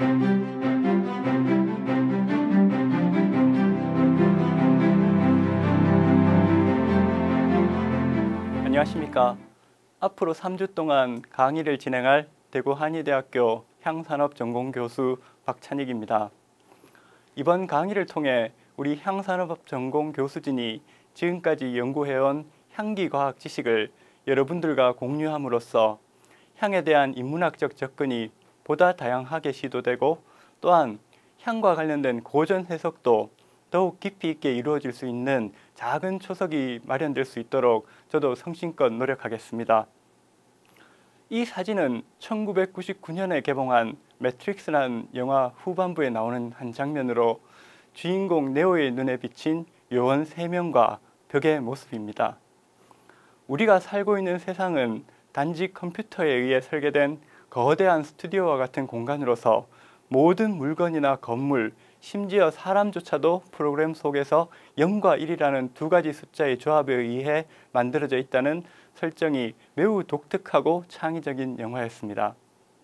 안녕하십니까. 앞으로 3주 동안 강의를 진행할 대구 한의대학교 향산업전공교수 박찬익입니다. 이번 강의를 통해 우리 향산업전공교수진이 지금까지 연구해온 향기과학 지식을 여러분들과 공유함으로써 향에 대한 인문학적 접근이 보다 다양하게 시도되고, 또한 향과 관련된 고전 해석도 더욱 깊이 있게 이루어질 수 있는 작은 초석이 마련될 수 있도록 저도 성심껏 노력하겠습니다. 이 사진은 1999년에 개봉한 매트릭스라는 영화 후반부에 나오는 한 장면으로 주인공 네오의 눈에 비친 요원 3명과 벽의 모습입니다. 우리가 살고 있는 세상은 단지 컴퓨터에 의해 설계된 거대한 스튜디오와 같은 공간으로서 모든 물건이나 건물, 심지어 사람조차도 프로그램 속에서 0과 1이라는 두 가지 숫자의 조합에 의해 만들어져 있다는 설정이 매우 독특하고 창의적인 영화였습니다.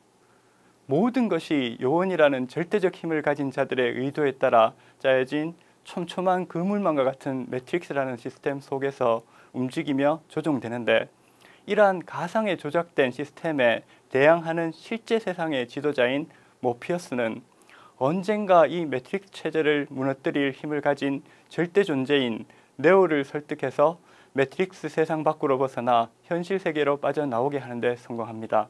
모든 것이 요원이라는 절대적 힘을 가진 자들의 의도에 따라 짜여진 촘촘한 그물망과 같은 매트릭스라는 시스템 속에서 움직이며 조종되는데, 이러한 가상에 조작된 시스템에 대항하는 실제 세상의 지도자인 모피어스는 언젠가 이 매트릭스 체제를 무너뜨릴 힘을 가진 절대 존재인 네오를 설득해서 매트릭스 세상 밖으로 벗어나 현실 세계로 빠져나오게 하는 데 성공합니다.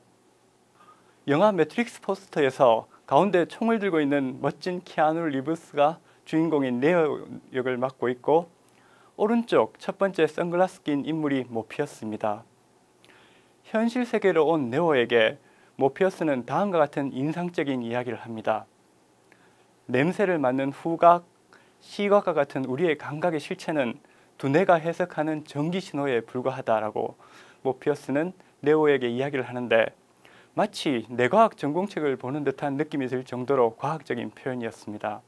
영화 매트릭스 포스터에서 가운데 총을 들고 있는 멋진 키아누 리브스가 주인공인 네오 역을 맡고 있고, 오른쪽 첫 번째 선글라스 낀 인물이 모피어스입니다. 현실 세계로 온 네오에게 모피어스는 다음과 같은 인상적인 이야기를 합니다. 냄새를 맡는 후각, 시각과 같은 우리의 감각의 실체는 두뇌가 해석하는 전기 신호에 불과하다라고 모피어스는 네오에게 이야기를 하는데, 마치 뇌과학 전공책을 보는 듯한 느낌이 들 정도로 과학적인 표현이었습니다.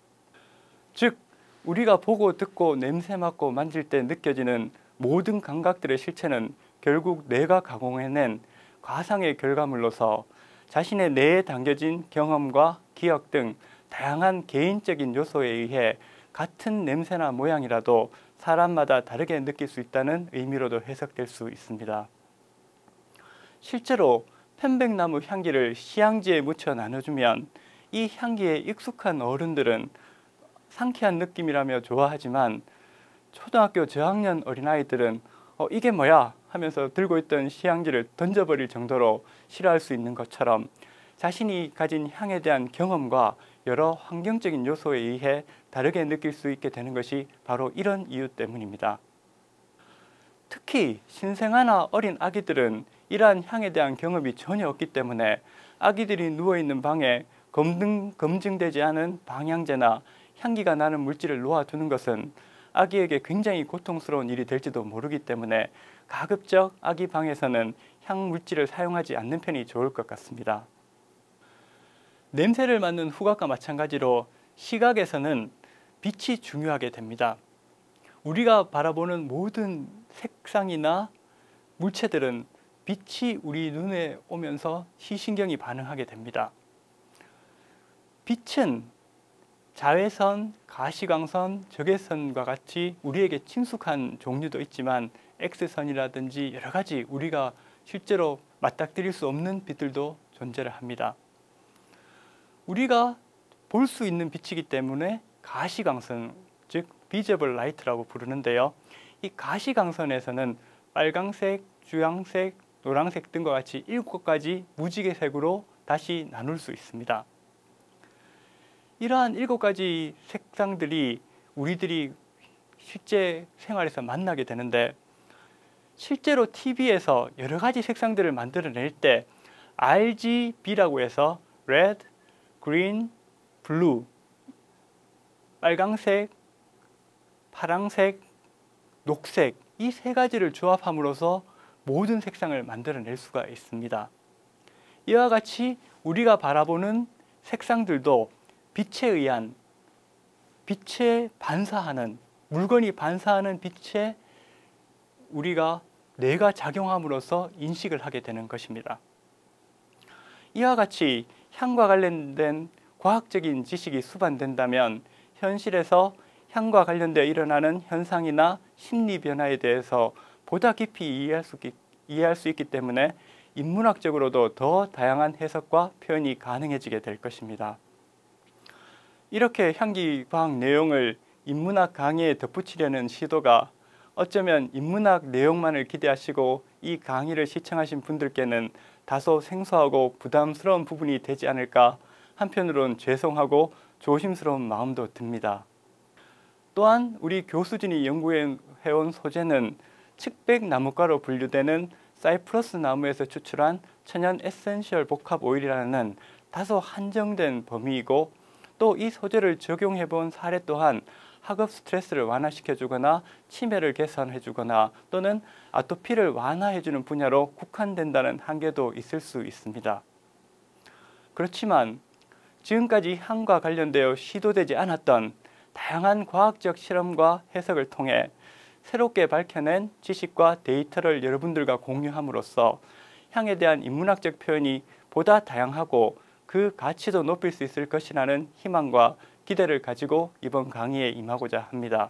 즉, 우리가 보고 듣고 냄새 맡고 만질 때 느껴지는 모든 감각들의 실체는 결국 뇌가 가공해낸 과상의 결과물로서 자신의 뇌에 담겨진 경험과 기억 등 다양한 개인적인 요소에 의해 같은 냄새나 모양이라도 사람마다 다르게 느낄 수 있다는 의미로도 해석될 수 있습니다. 실제로 편백나무 향기를 시향지에 묻혀 나눠주면 이 향기에 익숙한 어른들은 상쾌한 느낌이라며 좋아하지만, 초등학교 저학년 어린아이들은 이게 뭐야 하면서 들고 있던 시향지를 던져버릴 정도로 싫어할 수 있는 것처럼, 자신이 가진 향에 대한 경험과 여러 환경적인 요소에 의해 다르게 느낄 수 있게 되는 것이 바로 이런 이유 때문입니다. 특히 신생아나 어린 아기들은 이러한 향에 대한 경험이 전혀 없기 때문에 아기들이 누워있는 방에 검증되지 않은 방향제나 향기가 나는 물질을 놓아두는 것은 아기에게 굉장히 고통스러운 일이 될지도 모르기 때문에 가급적 아기 방에서는 향 물질을 사용하지 않는 편이 좋을 것 같습니다. 냄새를 맡는 후각과 마찬가지로 시각에서는 빛이 중요하게 됩니다. 우리가 바라보는 모든 색상이나 물체들은 빛이 우리 눈에 오면서 시신경이 반응하게 됩니다. 빛은 자외선, 가시광선, 적외선과 같이 우리에게 친숙한 종류도 있지만 X선이라든지 여러 가지 우리가 실제로 맞닥뜨릴 수 없는 빛들도 존재를 합니다. 우리가 볼 수 있는 빛이기 때문에 가시광선, 즉 비저블 라이트라고 부르는데요. 이 가시광선에서는 빨강색, 주황색, 노란색 등과 같이 7가지 무지개색으로 다시 나눌 수 있습니다. 이러한 7가지 색상들이 우리들이 실제 생활에서 만나게 되는데, 실제로 TV에서 여러 가지 색상들을 만들어낼 때 RGB라고 해서 Red, Green, Blue, 빨강색, 파랑색, 녹색, 이 3가지를 조합함으로써 모든 색상을 만들어낼 수가 있습니다. 이와 같이 우리가 바라보는 색상들도 빛에 반사하는, 물건이 반사하는 빛에 우리가 뇌가 작용함으로써 인식을 하게 되는 것입니다. 이와 같이 향과 관련된 과학적인 지식이 수반된다면 현실에서 향과 관련되어 일어나는 현상이나 심리 변화에 대해서 보다 깊이 이해할 수 있기 때문에 인문학적으로도 더 다양한 해석과 표현이 가능해지게 될 것입니다. 이렇게 향기 과학 내용을 인문학 강의에 덧붙이려는 시도가 어쩌면 인문학 내용만을 기대하시고 이 강의를 시청하신 분들께는 다소 생소하고 부담스러운 부분이 되지 않을까 한편으론 죄송하고 조심스러운 마음도 듭니다. 또한 우리 교수진이 연구해온 소재는 측백나무과로 분류되는 사이프러스 나무에서 추출한 천연 에센셜 복합 오일이라는 다소 한정된 범위이고 또 이 소재를 적용해본 사례 또한 학업 스트레스를 완화시켜주거나 치매를 개선해주거나 또는 아토피를 완화해주는 분야로 국한된다는 한계도 있을 수 있습니다. 그렇지만 지금까지 향과 관련되어 시도되지 않았던 다양한 과학적 실험과 해석을 통해 새롭게 밝혀낸 지식과 데이터를 여러분들과 공유함으로써 향에 대한 인문학적 표현이 보다 다양하고 그 가치도 높일 수 있을 것이라는 희망과 기대를 가지고 이번 강의에 임하고자 합니다.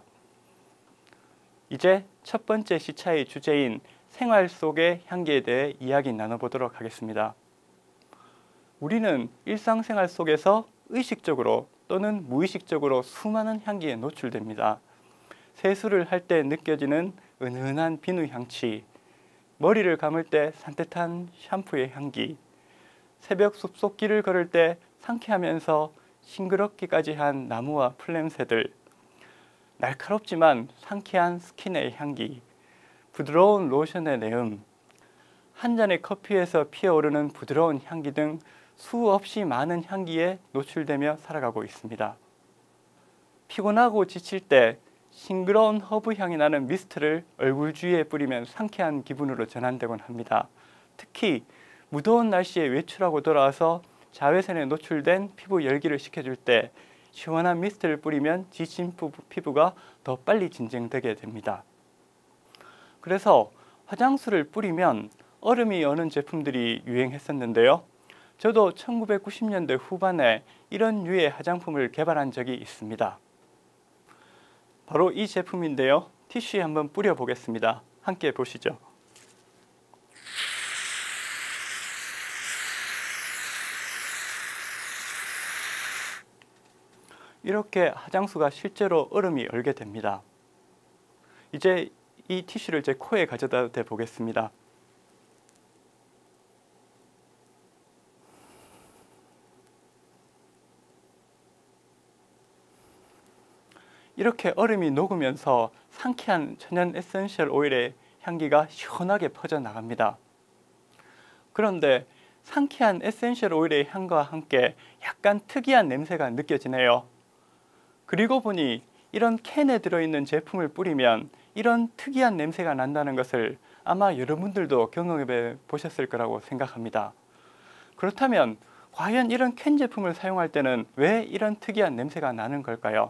이제 첫 번째 시차의 주제인 생활 속의 향기에 대해 이야기 나눠보도록 하겠습니다. 우리는 일상생활 속에서 의식적으로 또는 무의식적으로 수많은 향기에 노출됩니다. 세수를 할 때 느껴지는 은은한 비누 향취, 머리를 감을 때 산뜻한 샴푸의 향기, 새벽 숲속길을 걸을 때 상쾌하면서 싱그럽기까지 한 나무와 풀냄새들, 날카롭지만 상쾌한 스킨의 향기, 부드러운 로션의 내음, 한 잔의 커피에서 피어오르는 부드러운 향기 등 수없이 많은 향기에 노출되며 살아가고 있습니다. 피곤하고 지칠 때 싱그러운 허브 향이 나는 미스트를 얼굴 주위에 뿌리면 상쾌한 기분으로 전환되곤 합니다. 특히 무더운 날씨에 외출하고 돌아와서 자외선에 노출된 피부 열기를 식혀줄 때 시원한 미스트를 뿌리면 지친 피부가 더 빨리 진정되게 됩니다. 그래서 화장수를 뿌리면 얼음이 어는 제품들이 유행했었는데요. 저도 1990년대 후반에 이런 류의 화장품을 개발한 적이 있습니다. 바로 이 제품인데요. 티슈에 한번 뿌려 보겠습니다. 함께 보시죠. 이렇게 화장수가 실제로 얼음이 얼게 됩니다. 이제 이 티슈를 제 코에 가져다 대 보겠습니다. 이렇게 얼음이 녹으면서 상쾌한 천연 에센셜 오일의 향기가 시원하게 퍼져나갑니다. 그런데 상쾌한 에센셜 오일의 향과 함께 약간 특이한 냄새가 느껴지네요. 그리고 보니 이런 캔에 들어있는 제품을 뿌리면 이런 특이한 냄새가 난다는 것을 아마 여러분들도 경험해 보셨을 거라고 생각합니다. 그렇다면 과연 이런 캔 제품을 사용할 때는 왜 이런 특이한 냄새가 나는 걸까요?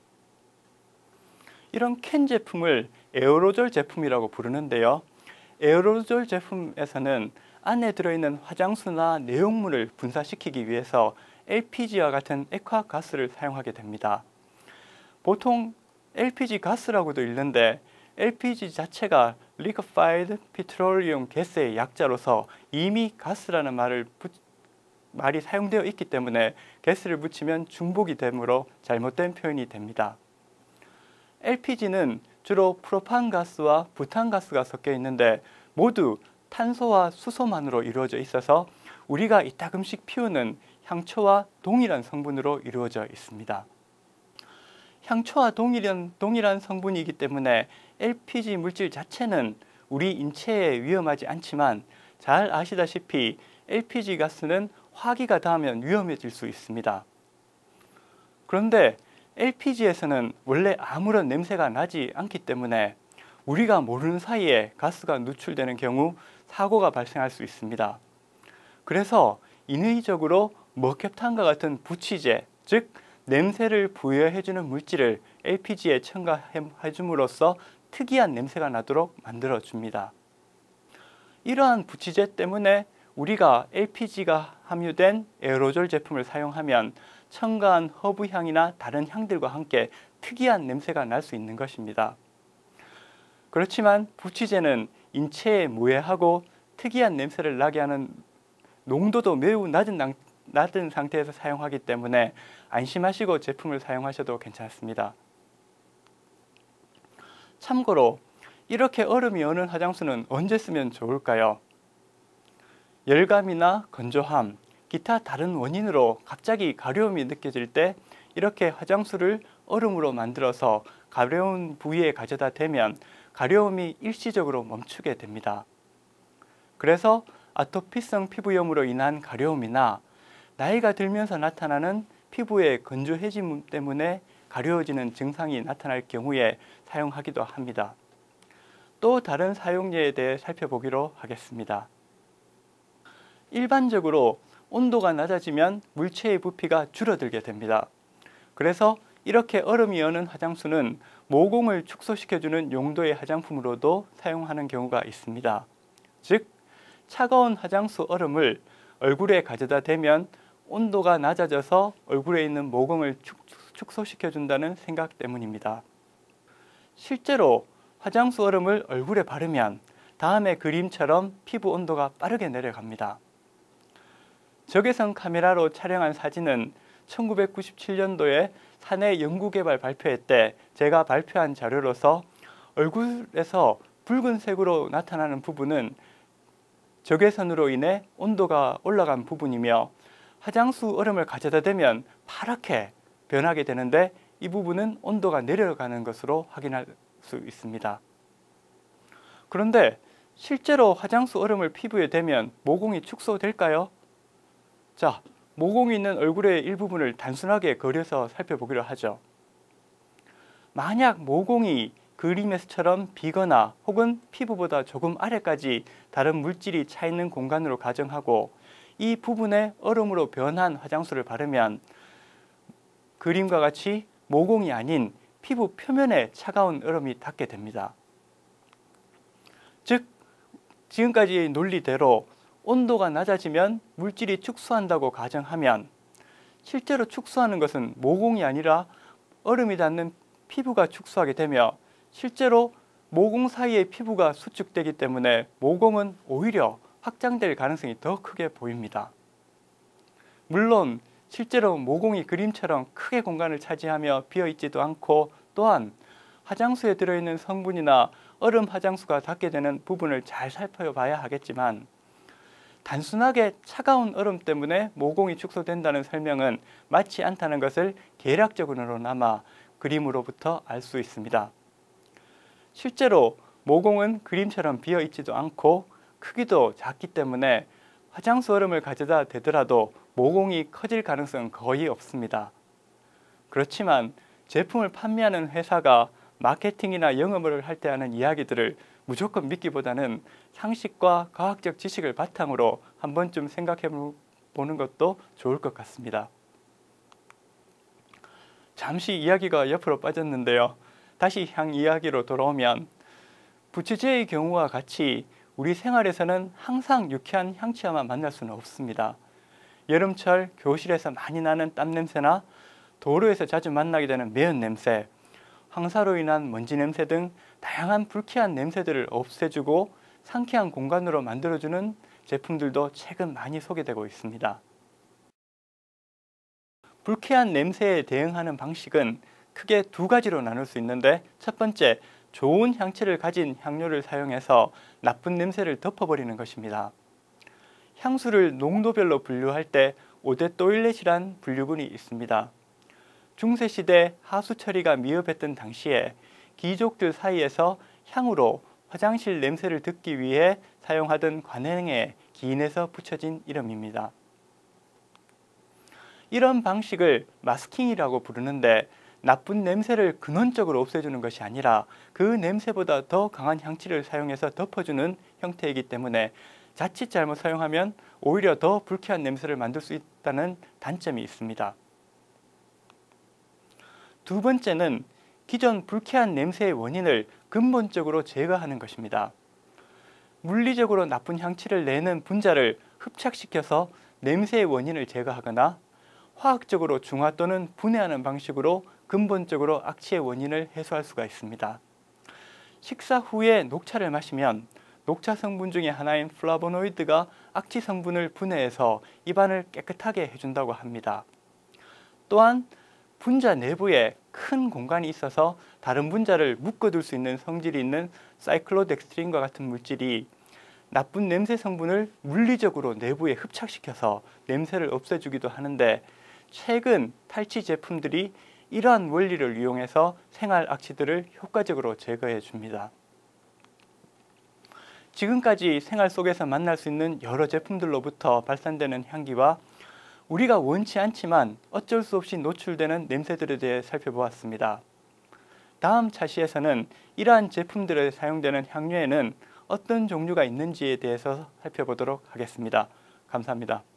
이런 캔 제품을 에어로졸 제품이라고 부르는데요. 에어로졸 제품에서는 안에 들어있는 화장수나 내용물을 분사시키기 위해서 LPG와 같은 액화가스를 사용하게 됩니다. 보통 LPG 가스라고도 읽는데 LPG 자체가 Liquefied Petroleum Gas의 약자로서 이미 가스라는 말이 사용되어 있기 때문에 가스를 붙이면 중복이 되므로 잘못된 표현이 됩니다. LPG는 주로 프로판가스와 부탄가스가 섞여 있는데 모두 탄소와 수소만으로 이루어져 있어서 우리가 이따금씩 피우는 향초와 동일한 성분으로 이루어져 있습니다. 향초와 동일한 성분이기 때문에 LPG 물질 자체는 우리 인체에 위험하지 않지만 잘 아시다시피 LPG 가스는 화기가 닿으면 위험해질 수 있습니다. 그런데 LPG에서는 원래 아무런 냄새가 나지 않기 때문에 우리가 모르는 사이에 가스가 누출되는 경우 사고가 발생할 수 있습니다. 그래서 인위적으로 머캡탄과 같은 부치제, 즉 냄새를 부여해주는 물질을 LPG에 첨가해줌으로써 특이한 냄새가 나도록 만들어줍니다. 이러한 부치제 때문에 우리가 LPG가 함유된 에어로졸 제품을 사용하면 첨가한 허브 향이나 다른 향들과 함께 특이한 냄새가 날 수 있는 것입니다. 그렇지만 부취제는 인체에 무해하고 특이한 냄새를 나게 하는 농도도 매우 낮은 상태에서 사용하기 때문에 안심하시고 제품을 사용하셔도 괜찮습니다. 참고로 이렇게 얼음이 어는 화장수는 언제 쓰면 좋을까요? 열감이나 건조함, 기타 다른 원인으로 갑자기 가려움이 느껴질 때 이렇게 화장수를 얼음으로 만들어서 가려운 부위에 가져다 대면 가려움이 일시적으로 멈추게 됩니다. 그래서 아토피성 피부염으로 인한 가려움이나 나이가 들면서 나타나는 피부의 건조해짐 때문에 가려워지는 증상이 나타날 경우에 사용하기도 합니다. 또 다른 사용例에 대해 살펴보기로 하겠습니다. 일반적으로 온도가 낮아지면 물체의 부피가 줄어들게 됩니다. 그래서 이렇게 얼음이 어는 화장수는 모공을 축소시켜주는 용도의 화장품으로도 사용하는 경우가 있습니다. 즉, 차가운 화장수 얼음을 얼굴에 가져다 대면 온도가 낮아져서 얼굴에 있는 모공을 축소시켜준다는 생각 때문입니다. 실제로 화장수 얼음을 얼굴에 바르면 다음의 그림처럼 피부 온도가 빠르게 내려갑니다. 적외선 카메라로 촬영한 사진은 1997년도에 사내 연구개발 발표회 때 제가 발표한 자료로서 얼굴에서 붉은색으로 나타나는 부분은 적외선으로 인해 온도가 올라간 부분이며 화장수 얼음을 가져다 대면 파랗게 변하게 되는데 이 부분은 온도가 내려가는 것으로 확인할 수 있습니다. 그런데 실제로 화장수 얼음을 피부에 대면 모공이 축소될까요? 자, 모공이 있는 얼굴의 일부분을 단순하게 그려서 살펴보기로 하죠. 만약 모공이 그림에서처럼 비거나 혹은 피부보다 조금 아래까지 다른 물질이 차 있는 공간으로 가정하고 이 부분에 얼음으로 변한 화장수를 바르면 그림과 같이 모공이 아닌 피부 표면에 차가운 얼음이 닿게 됩니다. 즉, 지금까지의 논리대로 온도가 낮아지면 물질이 축소한다고 가정하면 실제로 축소하는 것은 모공이 아니라 얼음이 닿는 피부가 축소하게 되며 실제로 모공 사이의 피부가 수축되기 때문에 모공은 오히려 확장될 가능성이 더 크게 보입니다. 물론 실제로 모공이 그림처럼 크게 공간을 차지하며 비어있지도 않고 또한 화장수에 들어있는 성분이나 얼음 화장수가 닿게 되는 부분을 잘 살펴봐야 하겠지만 단순하게 차가운 얼음 때문에 모공이 축소된다는 설명은 맞지 않다는 것을 계략적으로나마 그림으로부터 알 수 있습니다. 실제로 모공은 그림처럼 비어있지도 않고 크기도 작기 때문에 화장수 얼음을 가져다 대더라도 모공이 커질 가능성은 거의 없습니다. 그렇지만 제품을 판매하는 회사가 마케팅이나 영업을 할 때 하는 이야기들을 무조건 믿기보다는 상식과 과학적 지식을 바탕으로 한 번쯤 생각해 보는 것도 좋을 것 같습니다. 잠시 이야기가 옆으로 빠졌는데요. 다시 향 이야기로 돌아오면 부취제의 경우와 같이 우리 생활에서는 항상 유쾌한 향취와만 만날 수는 없습니다. 여름철 교실에서 많이 나는 땀 냄새나 도로에서 자주 만나게 되는 매연 냄새, 황사로 인한 먼지 냄새 등 다양한 불쾌한 냄새들을 없애주고 상쾌한 공간으로 만들어주는 제품들도 최근 많이 소개되고 있습니다. 불쾌한 냄새에 대응하는 방식은 크게 두 가지로 나눌 수 있는데 첫 번째, 좋은 향채를 가진 향료를 사용해서 나쁜 냄새를 덮어버리는 것입니다. 향수를 농도별로 분류할 때 오데토일렛이란 분류군이 있습니다. 중세시대 하수 처리가 미흡했던 당시에 귀족들 사이에서 향으로 화장실 냄새를 듣기 위해 사용하던 관행에 기인해서 붙여진 이름입니다. 이런 방식을 마스킹이라고 부르는데 나쁜 냄새를 근원적으로 없애주는 것이 아니라 그 냄새보다 더 강한 향취를 사용해서 덮어주는 형태이기 때문에 자칫 잘못 사용하면 오히려 더 불쾌한 냄새를 만들 수 있다는 단점이 있습니다. 두 번째는 기존 불쾌한 냄새의 원인을 근본적으로 제거하는 것입니다. 물리적으로 나쁜 향취를 내는 분자를 흡착시켜서 냄새의 원인을 제거하거나 화학적으로 중화 또는 분해하는 방식으로 근본적으로 악취의 원인을 해소할 수가 있습니다. 식사 후에 녹차를 마시면 녹차 성분 중에 하나인 플라보노이드가 악취 성분을 분해해서 입안을 깨끗하게 해준다고 합니다. 또한 분자 내부에 큰 공간이 있어서 다른 분자를 묶어둘 수 있는 성질이 있는 사이클로덱스트린과 같은 물질이 나쁜 냄새 성분을 물리적으로 내부에 흡착시켜서 냄새를 없애주기도 하는데, 최근 탈취 제품들이 이러한 원리를 이용해서 생활 악취들을 효과적으로 제거해 줍니다. 지금까지 생활 속에서 만날 수 있는 여러 제품들로부터 발산되는 향기와 우리가 원치 않지만 어쩔 수 없이 노출되는 냄새들에 대해 살펴보았습니다. 다음 차시에서는 이러한 제품들에 사용되는 향료에는 어떤 종류가 있는지에 대해서 살펴보도록 하겠습니다. 감사합니다.